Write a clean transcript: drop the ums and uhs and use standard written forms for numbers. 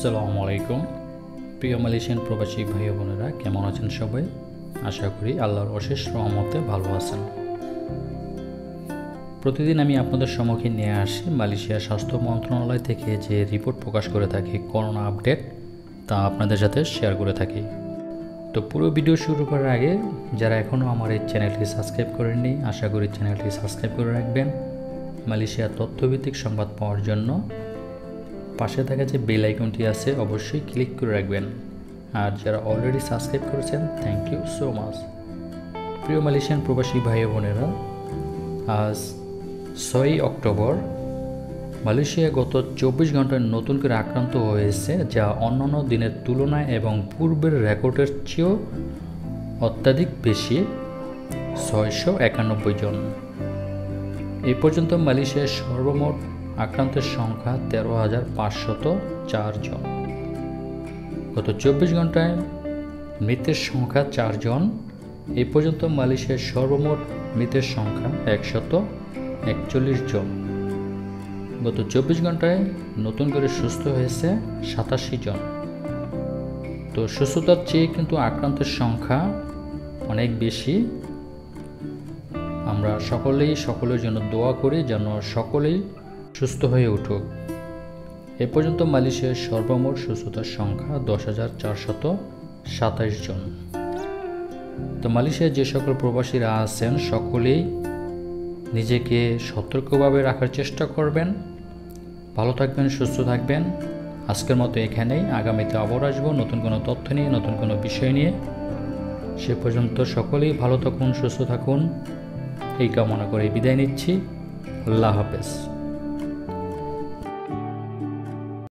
আসসালামু আলাইকুম। প্রিয় মালয়েশিয়ান প্রবাসী ভাই বোনেরা, কেমন আছেন সবাই? আশা করি আল্লাহর অশেষ রহমতে ভালো আছেন। প্রতিদিন আমি আপনাদের সম্মুখীন নিয়ে আসি মালয়েশিয়া স্বাস্থ্য মন্ত্রণালয় থেকে যে রিপোর্ট প্রকাশ করে থাকি, করোনা আপডেট, তা আপনাদের সাথে শেয়ার করে থাকি। তো পুরো ভিডিও শুরু করার আগে যারা এখনও আমার এই চ্যানেলটি সাবস্ক্রাইব করেননি, আশা করি চ্যানেলটি সাবস্ক্রাইব করে রাখবেন মালয়েশিয়ার তথ্যভিত্তিক সংবাদ পাওয়ার জন্য। পাশে থাকা যে বেল আইকনটি আছে অবশ্যই ক্লিক করে রাখবেন। আর যারা অলরেডি সাবস্ক্রাইব করেছেন, থ্যাংক ইউ সো মাচ। প্রিয় মালয়েশিয়ান প্রবাসী ভাই বোনেরা, আজ 6 অক্টোবর মালয়েশিয়া গত 24 ঘন্টায় নতুন করে আক্রান্ত হয়েছে, যা অন্যান্য দিনের তুলনায় এবং পূর্বের রেকর্ডের চেয়েও অত্যাধিক বেশি, 691 জন। এই পর্যন্ত মালয়েশিয়ার সর্বমোট আক্রান্তের সংখ্যা 13,504 জন। গত 24 ঘন্টায় মৃতের সংখ্যা 4 জন। এই পর্যন্ত মালয়েশিয়ার সর্বমোট মৃতের সংখ্যা 141 জন। গত 24 ঘন্টায় নতুন করে সুস্থ হয়েছে 87 জন। তো সুস্থতার চেয়ে কিন্তু আক্রান্তের সংখ্যা অনেক বেশি। আমরা সকলের জন্য দোয়া করি যেন সকলেই সুস্থ হয়ে উঠুক। এ পর্যন্ত মালয়েশিয়ার সর্বমোট সুস্থতার সংখ্যা 10,427 জন। তো মালয়েশিয়ার যে সকল প্রবাসীরা আছেন সকলেই নিজেকে সতর্কভাবে রাখার চেষ্টা করবেন। ভালো থাকবেন, সুস্থ থাকবেন। আজকের মতো এখানেই, আগামীতে আবার আসবো নতুন কোনো তথ্য নিয়ে, নতুন কোনো বিষয় নিয়ে। সে পর্যন্ত সকলেই ভালো থাকুন, সুস্থ থাকুন, এই কামনা করে বিদায় নিচ্ছি। আল্লাহ হাফেজ।